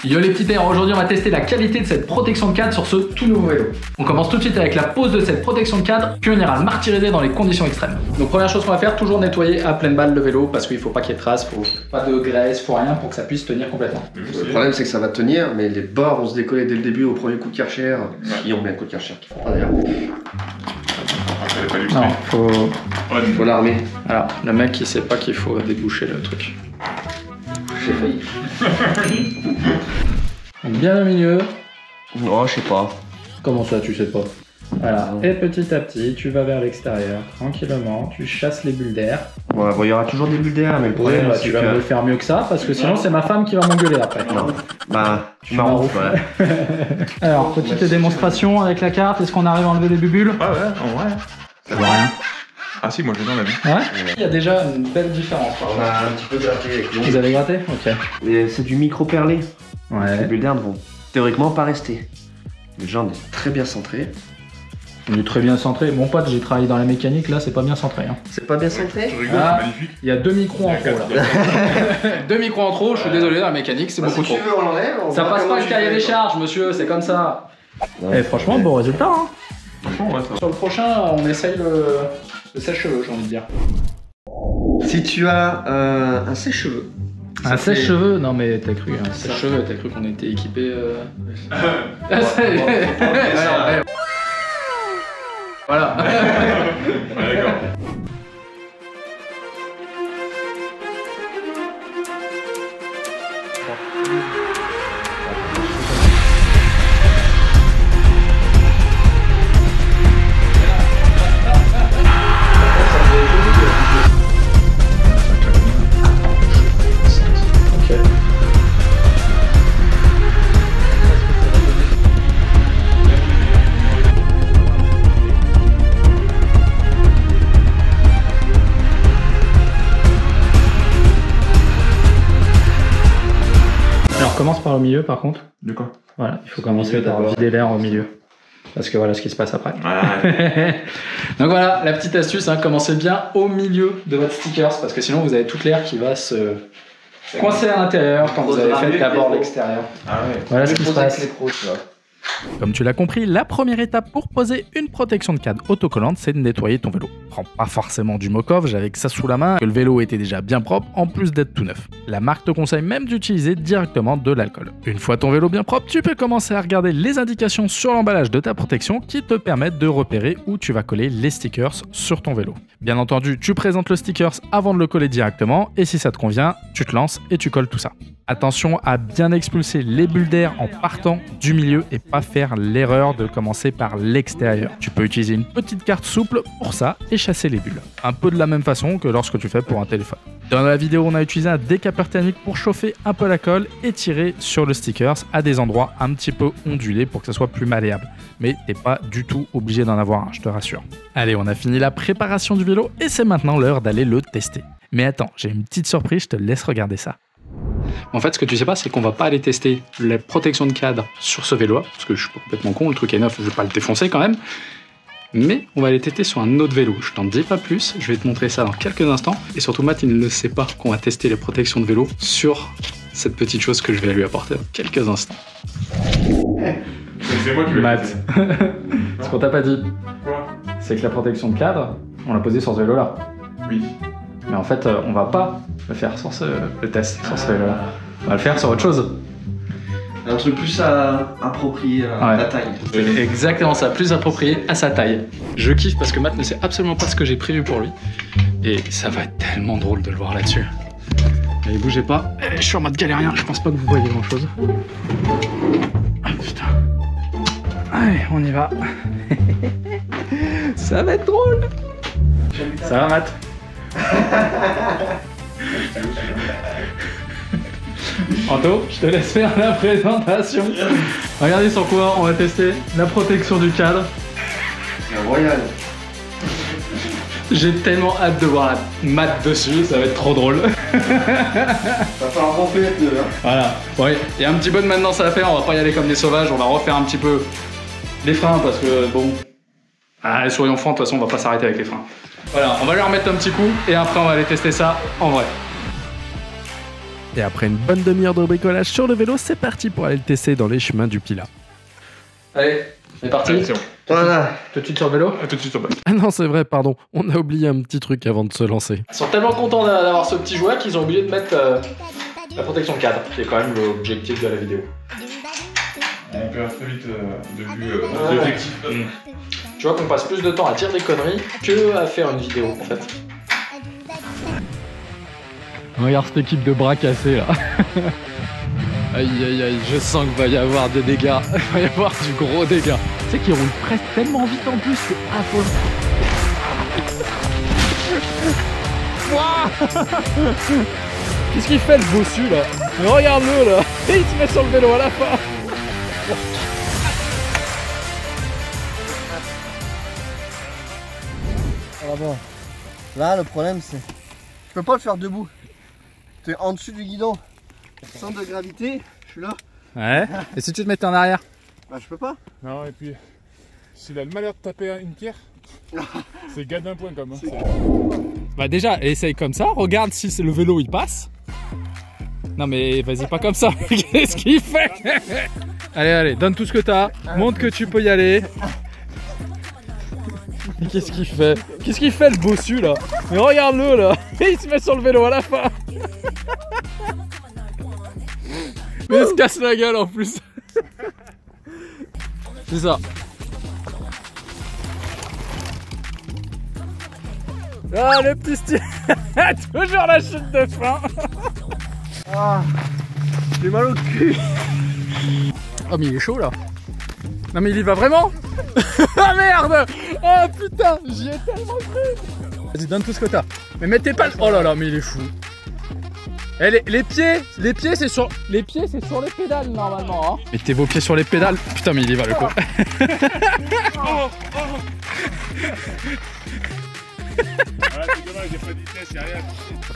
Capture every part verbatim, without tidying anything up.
Yo les petits terres, aujourd'hui on va tester la qualité de cette protection de cadre sur ce tout nouveau vélo. On commence tout de suite avec la pose de cette protection de cadre, puis on ira le martyriser dans les conditions extrêmes. Donc première chose qu'on va faire, toujours nettoyer à pleine balle le vélo parce qu'il faut pas qu'il y ait de traces, faut pas de graisse, faut rien pour que ça puisse tenir complètement. Le problème c'est que ça va tenir, mais les bords vont se décoller dès le début au premier coup de Karcher. Ils ont bien un coup de Karcher qu'il faut pas d'ailleurs. Non, faut... faut l'armer. Alors, le mec il sait pas qu'il faut déboucher le truc. J'ai failli. Donc bien au milieu. Oh, je sais pas. Comment ça, tu sais pas? Voilà. Et petit à petit, tu vas vers l'extérieur, tranquillement, tu chasses les bulles d'air. Ouais, bon, il y aura toujours des bulles d'air, mais le problème, Ouais, bah, c'est tu vas que... me le faire mieux que ça, parce que sinon c'est ma femme qui va m'engueuler après. Non. Bah, tu m'as ouf, ouais. Alors, petite démonstration avec la carte, est-ce qu'on arrive à enlever les bulles? Ah ouais, en vrai. Ça voit rien. Ah si, moi je l'ai dans la vie. Ouais. Il y a déjà une belle différence. On a un petit peu gratté avec l'eau. Vous avez gratté? Ok. Mais c'est du micro perlé. Ouais. Les bulles d'air ne vont théoriquement pas rester. Le genre est très bien centré. Il est très bien centré. Mon pote, j'ai travaillé dans la mécanique, là c'est pas bien centré. Hein. C'est pas bien centré? Je rigole, Ah, c'est magnifique. il y a deux micros en trop là. Deux micros en trop, je suis désolé, la mécanique c'est Bah, beaucoup si trop. tu veux, on l'enlève. on Ça voit passe comment pas le tu cahier fais, des quoi. charges, monsieur, c'est comme ça. Ouais. Et franchement, bon résultat. Hein. Franchement, ouais, ça va. Sur le prochain, on essaye le, le sèche-cheveux, j'ai envie de dire. Si tu as euh, un sèche-cheveux. Un fait- sèche-cheveux? Non mais t'as cru, un Ça sèche-cheveux, t'as cru qu'on était équipé. Euh... Ouais, ouais, Alors, ouais. Voilà. Ouais, d'accord. Alors commence par le milieu par contre. De quoi? Voilà, il faut commencer Milieu par d'abord. vider l'air au milieu. Parce que voilà ce qui se passe après. Ouais. Donc voilà, la petite astuce, hein, commencez bien au milieu de votre stickers parce que sinon vous avez toute l'air qui va se coincer à l'intérieur quand vous avez fait d'abord l'extérieur. Ah ouais. Voilà ce qui se passe. Les pros, tu vois. Comme tu l'as compris, la première étape pour poser une protection de cadre autocollante, c'est de nettoyer ton vélo. Prends pas forcément du Mokovj avec ça sous la main, que le vélo était déjà bien propre en plus d'être tout neuf. La marque te conseille même d'utiliser directement de l'alcool. Une fois ton vélo bien propre, tu peux commencer à regarder les indications sur l'emballage de ta protection qui te permettent de repérer où tu vas coller les stickers sur ton vélo. Bien entendu, tu présentes le stickers avant de le coller directement et si ça te convient, tu te lances et tu colles tout ça. Attention à bien expulser les bulles d'air en partant du milieu et pas faire l'erreur de commencer par l'extérieur. Tu peux utiliser une petite carte souple pour ça et chasser les bulles. Un peu de la même façon que lorsque tu fais pour un téléphone. Dans la vidéo, on a utilisé un décapeur thermique pour chauffer un peu la colle et tirer sur le stickers à des endroits un petit peu ondulés pour que ça soit plus malléable. Mais t'es pas du tout obligé d'en avoir un, je te rassure. Allez, on a fini la préparation du vélo et c'est maintenant l'heure d'aller le tester. Mais attends, j'ai une petite surprise, je te laisse regarder ça. En fait, ce que tu sais pas, c'est qu'on va pas aller tester la protection de cadre sur ce vélo, parce que je suis pas complètement con, le truc est neuf, je vais pas le défoncer quand même. Mais on va aller tester sur un autre vélo. Je t'en dis pas plus, je vais te montrer ça dans quelques instants. Et surtout, Matt, il ne sait pas qu'on va tester les protections de vélo sur cette petite chose que je vais lui apporter dans quelques instants. C'est moi qui vais Matt, ce qu'on t'a pas dit, Quoi? c'est que la protection de cadre, on l'a posée sur ce vélo-là. Oui. Mais en fait, euh, on va pas le faire sur ce, le test sur ce vélo-là. On va le faire sur autre chose. Un truc plus à, approprié à Ouais. ta taille. C'est exactement ça, plus approprié à sa taille. Je kiffe parce que Matt ne sait absolument pas ce que j'ai prévu pour lui. Et ça va être tellement drôle de le voir là-dessus. Allez, bougez pas. Eh, je suis en mode galérien, je pense pas que vous voyez grand-chose. Ah putain. Allez, on y va. Ça va être drôle. Ça va, Matt? Anto, je te laisse faire la présentation. Regardez sur quoi on va tester la protection du cadre. C'est un royal. J'ai tellement hâte de voir la mat dessus, ça va être trop drôle. Va falloir romper les pneus, hein. Voilà, ouais, il y a un petit peu de maintenance à faire, on va pas y aller comme des sauvages, on va refaire un petit peu les freins parce que bon... Ah, soyons francs, de toute façon on va pas s'arrêter avec les freins. Voilà, on va lui remettre un petit coup et après on va aller tester ça en vrai. Et après une bonne demi-heure de bricolage sur le vélo, c'est parti pour aller le tester dans les chemins du Pilat. Allez, c'est parti. Allez, c'est bon. Voilà. Tout de suite sur le vélo. À tout de suite sur place. Ah non, c'est vrai, pardon, on a oublié un petit truc avant de se lancer. Ils sont tellement contents d'avoir ce petit jouet qu'ils ont oublié de mettre euh, la protection cadre, qui est quand même l'objectif de la vidéo. On perd très vite euh, de vue euh, Ouais. l'objectif. Tu vois qu'on passe plus de temps à dire des conneries que à faire une vidéo en fait. Regarde cette équipe de bras cassés là. Aïe aïe aïe, je sens qu'il va y avoir des dégâts. Il va y avoir du gros dégâts. Tu sais qu'ils roulent presque tellement vite en plus, c'est affolant. Ouah. Qu'est-ce qu'il fait le bossu là? Mais regarde-le là. Et il se met sur le vélo à la fin. Ah bon. Là, le problème, c'est. Je peux pas le faire debout. T'es en dessus du guidon. Centre de gravité, je suis là. Ouais. Et si tu te mettais en arrière? Bah, je peux pas. Non, et puis, s'il a le malheur de taper une pierre, c'est gars d'un point comme. Hein. Bah déjà, essaye comme ça, regarde si c'est le vélo il passe. Non mais vas-y pas comme ça, qu'est-ce qu'il fait? Allez, allez, donne tout ce que t'as, montre que tu peux y aller. Qu'est-ce qu'il fait? Qu'est-ce qu'il fait le bossu là? Mais regarde-le là, il se met sur le vélo à la fin. Mais il se casse la gueule en plus. C'est ça. Ah le petit style. Toujours la chute de frein. Ah, j'ai mal au cul. Oh mais il est chaud là. Non mais il y va vraiment. Ah merde. Oh putain, j'y ai tellement cru. Vas-y, donne tout ce que t'as. Mais mettez pas le... Oh là là, mais il est fou. Eh, les, les pieds, les pieds c'est sur... Les pieds c'est sur les pédales normalement hein. Mettez vos pieds sur les pédales. Putain mais il y va le coup. Ah, c'est dommage, j'ai pas de vitesse, y'a rien.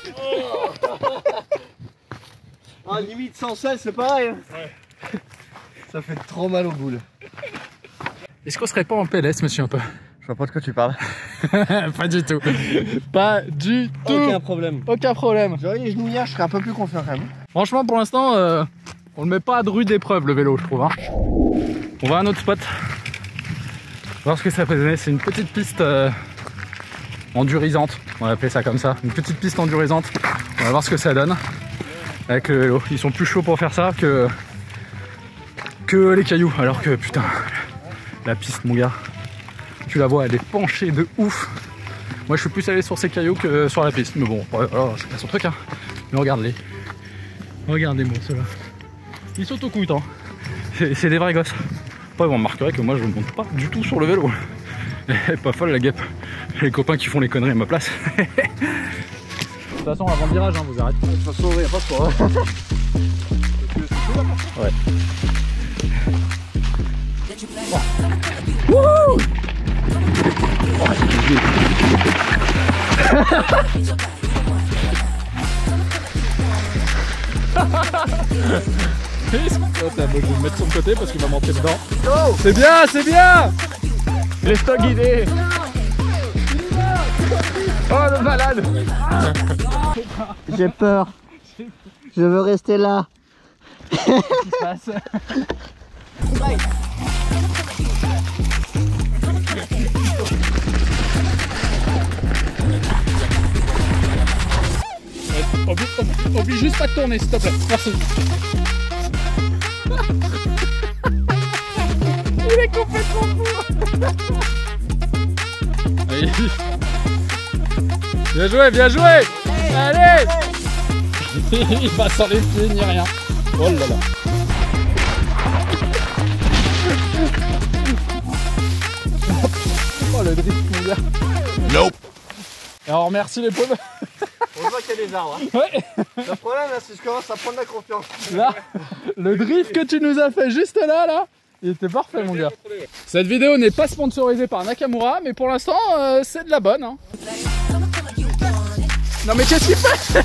Ah, limite sans sel, c'est pareil. Hein. Ouais. Ça fait trop mal au boule. Est-ce qu'on serait pas en P L S monsieur un peu? Je vois pas de quoi tu parles. Pas du tout. Pas du tout. Aucun problème. Aucun problème. J'aurais les genouillères, je serais un peu plus confiant quand même. Franchement pour l'instant, euh, on le met pas à de rude épreuve le vélo je trouve. Hein. On va à un autre spot. Voir ce que ça peut donner. C'est une petite piste euh, endurisante. On va appeler ça comme ça. Une petite piste endurisante. On va voir ce que ça donne avec le vélo. Ils sont plus chauds pour faire ça que, que les cailloux. Alors que putain, la piste mon gars, tu la vois, elle est penchée de ouf. Moi je suis plus allé sur ces cailloux que sur la piste. Mais bon, voilà, c'est pas son truc hein. Mais regarde-les. Regardez-moi ceux-là. Ils sont au couilles, hein. C'est des vrais gosses. Après vous remarquerez que moi je ne monte pas du tout sur le vélo. Elle est pas folle la guêpe. Les copains qui font les conneries à ma place. De toute façon avant le virage hein, vous arrêtez. De toute façon, il n'y a pas de quoi. Ouais. Wouhou. Oh, je vais me mettre sur le côté parce qu'il va monter dedans. C'est bien, c'est bien. Laisse-toi guider. Oh le malade. J'ai peur. Je veux rester là. Qu'est-ce qui se passe? Oublie, oublie, oublie juste pas de tourner s'il te plaît. Merci. Il est complètement fou. Allez. Bien joué, bien joué. Allez. Il va sans les pieds ni rien. Oh là là. Oh le drift mon gars. Nope. Alors merci les pauvres. On voit qu'il y a des arbres. Hein. Ouais. Le problème là, c'est que je commence à prendre la confiance. Là, le drift que tu nous as fait juste là, là, il était parfait mon gars. Cette vidéo n'est pas sponsorisée par Nakamura, mais pour l'instant, euh, c'est de la bonne. Hein. Non mais qu'est-ce qu'il fait?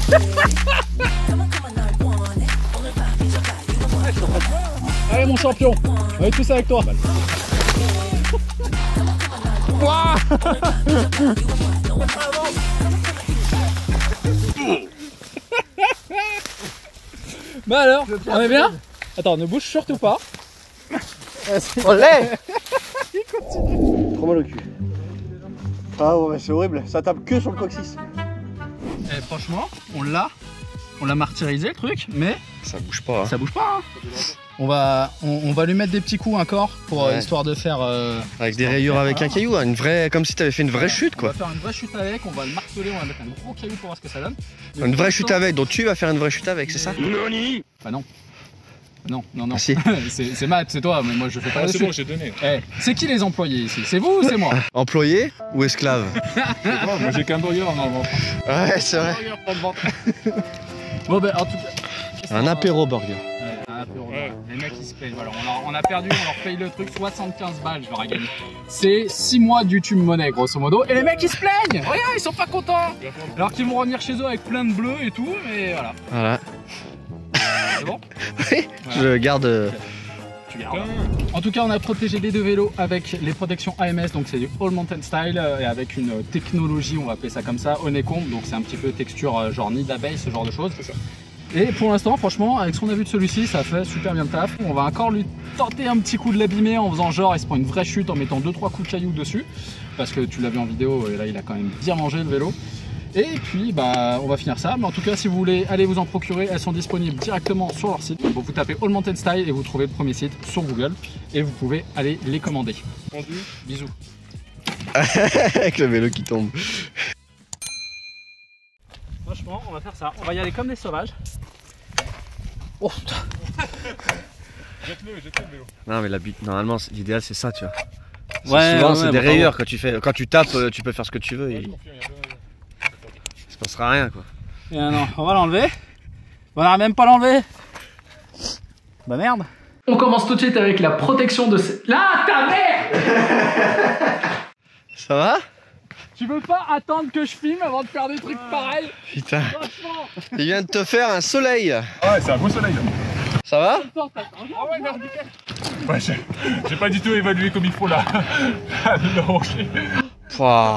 Allez mon champion, on est tous avec toi. Ouah. Bah alors, on est bien? Attends, ne bouge surtout pas. Olé. Trop mal au cul. Ah ouais, c'est horrible, ça tape que sur le coccyx. Eh, franchement, on l'a. On l'a martyrisé le truc, mais Ça bouge pas. Hein. ça bouge pas. Hein. On va, on, on va lui mettre des petits coups encore pour Ouais. euh, histoire de faire. Euh, Avec des rayures avec un caillou, hein, une vraie, comme si t'avais fait une vraie chute On quoi. va faire une vraie chute avec, on va le marteler, on va mettre un gros caillou pour voir ce que ça donne. Mais Une pour vraie l'instant- chute avec, donc tu vas faire une vraie chute avec, c'est ça? Bah non. Non, non, non. Ah, si. c'est c'est Matt, c'est toi, mais moi je fais pas Ah, la c'est chute. bon, j'ai donné. Eh, c'est qui les employés ici? C'est vous ou c'est moi? Employé ou esclave? Oh, moi j'ai qu'un burger normalement. Ouais, c'est vrai. Bon ben en tout cas. Un apéro burger. Ouais, un apéro. Ouais. Les mecs ils se plaignent, voilà, on, leur- on a perdu, on leur paye le truc soixante-quinze balles, je leur ai gagné. C'est six mois de YouTube Money grosso modo, et les mecs ils se plaignent! Regarde, ils sont pas contents! Alors qu'ils vont revenir chez eux avec plein de bleus et tout, mais voilà. Voilà. C'est bon? Oui, je garde. euh, Tu gardes. En tout cas, on a protégé les deux vélos avec les protections A M S, donc c'est du All Mountain Style, euh, et avec une euh, technologie, on va appeler ça comme ça, Honeycomb, donc c'est un petit peu texture euh, genre nid d'abeille, ce genre de choses. C'est ça. Et pour l'instant, franchement, avec ce qu'on a vu de celui-ci, ça fait super bien le taf. On va encore lui tenter un petit coup de l'abîmer en faisant genre, il se prend une vraie chute en mettant deux trois coups de cailloux dessus, parce que tu l'as vu en vidéo, et là il a quand même bien mangé le vélo. Et puis bah on va finir ça, mais en tout cas si vous voulez aller vous en procurer, elles sont disponibles directement sur leur site. Bon, vous tapez All Mountain Style et vous trouvez le premier site sur Google et vous pouvez aller les commander. Rendu. Bisous. avec le vélo qui tombe. Franchement on va faire ça, on va y aller comme des sauvages. Oh putain. Jette-le, jette-le le vélo. Non, mais la but, normalement, c'est- l'idéal c'est ça, tu vois. C'est Ouais, souvent, ouais, c'est ouais, des bah, rayures quand tu fais. Quand tu tapes, euh, tu peux faire ce que tu veux et Ouais, confirme, il y a plein de- il se passera rien quoi. Et non, on va l'enlever. On n'arrive même pas à l'enlever. Bah merde. On commence tout de suite avec la protection de ces... Là, ta mère. Ça va? Tu veux pas attendre que je filme avant de faire des trucs pareils? Putain. Franchement. Il vient de te faire un soleil. Ah ouais, c'est un beau soleil là. Ça va? Ah ouais, merde, nickel. Ouais, j'ai j'ai pas du tout évalué comme il faut là. Le rocher. Pouah.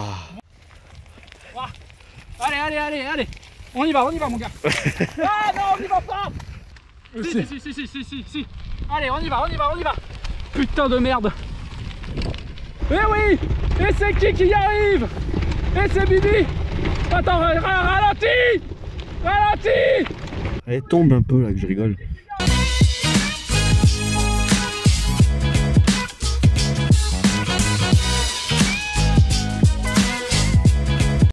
Allez, allez, allez, allez. On y va, on y va mon gars. Ah non, on y va pas. Si, si, si, si, si, si, si, si. Allez, on y va, on y va, on y va. Putain de merde. Eh oui. Et c'est qui qui y arrive? Et c'est Bibi. Attends, ra- ra- ralentis. Ralentis. Elle tombe un peu là que je rigole.